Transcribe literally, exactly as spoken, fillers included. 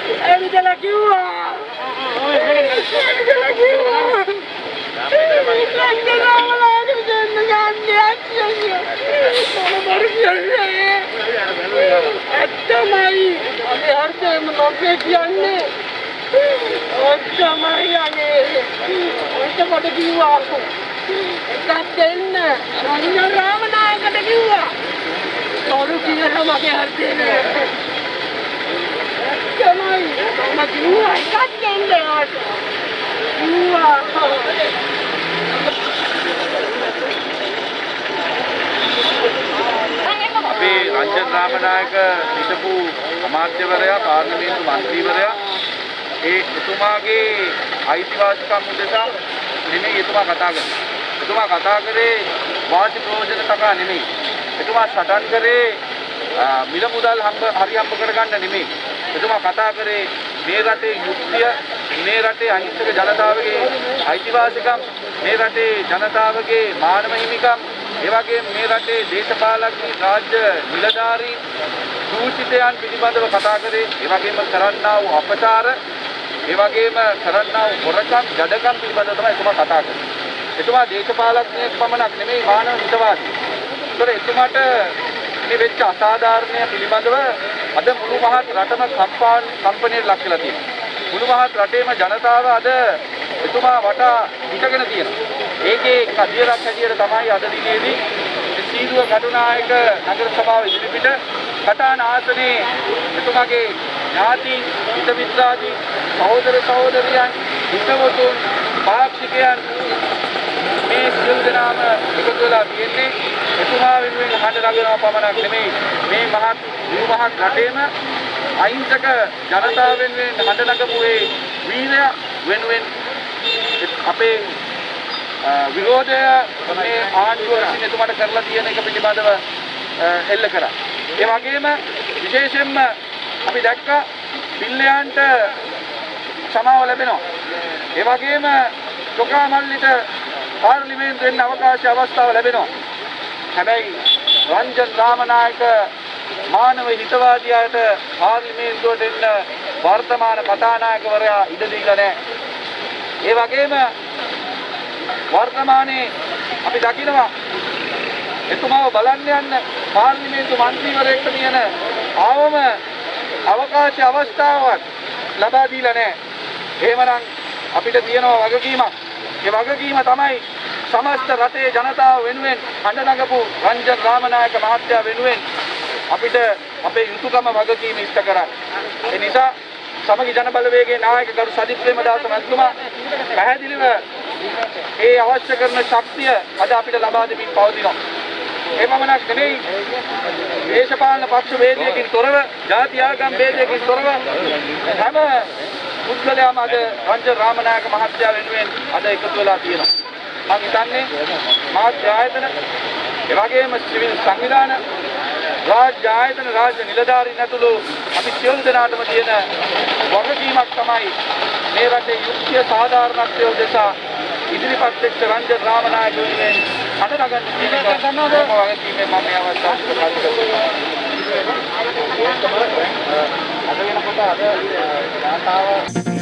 ඇවිදලා කිව්වා. ඇවිදලා කිව්වා. රංජනාවලාට දෙන්න ගන්නේ ඇත්තනේ. මොන කියන්නේ? ඇත්තමයි. අපි හර්තේම නොකේ කියන්නේ. ඔච්චමයි අනේ. ඔච්ච කොට කිව්වා. එකක් දෙන්න. රංජන රාමනායකට කිව්වා. තොරු කියලා මගේ හර්තේ නෑ. ඇත්තමයි. මම කිව්වා එකක් දෙන්න. කිව්වා. අපේ රංජන රාමනායක හිටපු අමාත්‍යවරයා පාර්ලිමේන්තු මන්ත්‍රීවරයා ඒ එතුමාගේ අයිතිවාසිකම් උදෙසා නෙමෙයි එතුමා කතා කරන්නේ. එතුමා කතා කරේ වාසි ප්‍රයෝජන තකා නෙමෙයි. එතුමා සටන් කරේ මිල මුදල් හම්බ හරි හම්බ කරගන්න නෙමෙයි. එතුමා කතා කරේ මේ රටේ යුක්තිය, මේ රටේ අහිංසක ජනතාවගේ අයිතිවාසිකම්, මේ රටේ ජනතාවගේ මානව හිමිකම්, ඒ වගේම මේ රටේ දේශපාලකයන්, රාජ්‍ය නිලධාරීන් දූෂිතයන් පිළිබඳව කතා කරේ. ඒ වගේම කරන්නා වූ අපචාර, ඒ වගේම කරන්නා වූ හොරකම්, ජඩකම් පිළිබඳව තමයි එතුමා කතා කරන්නේ. එතුමා දේශපාලකයෙක් පමණක් නෙමෙයි මානව හිතවාදී. ඒතර එතුමාට මේ වෙච්ච අසාධාරණය පිළිබඳව අද මුළු මහත් රටම කම්පාන් කම්පණයට ලක් වෙලා තියෙනවා. මුළු මහත් රටේම ජනතාව අද එතුමා වටා හිටගෙන තියෙනවා. ඒකේ කදියරක් හැටියට තමයි අද දිනේදී සීදුව කටුනායක නගර සභාව ඉදිරිපිට කටාන ආසනයේ එතුමාගේ ඥාති හිත මිත්‍රාදී සහෝදර සහෝදරියන් හිතවතුන් පාක්ෂිකයන් මේ සියලු දෙනාම එකතු වෙලා තියෙන්නේ එතුමා වෙනුවෙන් හඬ නගනවා පමණක් නෙමෙයි මේ මහත් මුළු මහත් රටේම අහිංසක ජනතාව වෙනුවෙන් හඬ නගපු ඒ වීරය වෙනුවෙන් අපේ විරෝධය මේ ආණ්ඩුව විසින් එතුමාට කරලා තියෙන එක පිළිබඳව එල්ල කරා. ඒ වගේම විශේෂයෙන්ම අපි දැක්කා පිල්ලයන්ට සමාව ලැබෙනවා. ඒ වගේම චොකා මල්ලිට පාර්ලිමේන්තුවෙන් අවකාශ අවස්ථාව ලැබෙනවා. හැබැයි රංජන රාමනායක මානව හිතවාදියාට පාර්ලිමේන්තුවට එන්න වර්තමාන කතානායකවරයා ඉඩ දීලා නැහැ. ඒ වගේම වර්තමානයේ අපි දකිනවා එතුමාව බලන්න යන්න පාර්ලිමේන්තු මන්ත්‍රීවරයෙක්ට තියෙන ආවම අවකාශ අවස්ථාවක් ලබා දීලා නැහැ. එහෙමනම් අපිට තියෙනවා වගකීමක්. ඒ වගකීම තමයි සමස්ත රටේ ජනතාව වෙනුවෙන් හඬ නගපු රංජන රාමනායක මහත්තයා වෙනුවෙන් අපිට අපේ යුතුයකම වගකීම ඉෂ්ට කරන්න. ඒ නිසා සමගි ජන බලවේගයේ නායක ගරු සජිත් ප්‍රේමදාස මහත්මයා පැහැදිලිව ඒ අවශ්‍ය කරන ශක්තිය අද අපිට ලබා දෙමින් පවතිනවා. ඒ පමණක් නෙමෙයි දේශපාලන පක්ෂ වේදයකින් තොරව, ජාති ආගම් වේදයකින් තොරව හැම පුද්ගලයාම අද රංජන රාමනායක මහත්තයා වෙනුවෙන් අද එකතු වෙලා තියෙනවා. මම හිතන්නේ මාධ්‍ය ආයතන, ඒ වගේම සිවිල් සංවිධාන, රාජ්‍ය ආයතන, රාජ්‍ය නිලධාරීන් ඇතුළු අපි සියලු දෙනාටම තියෙන වගකීමක් තමයි මේ රටේ යුක්තිය සාධාරණත්වය උදෙසා ඉදිරිපත් වෙච්ච රංජන රාමනායක වෙනුවෙන් අද නගන්න තියෙන වගකීමෙන් මම මේ අවස්ථාව ප්‍රකාශ කරනවා. අද වෙනකොට අද යාතාව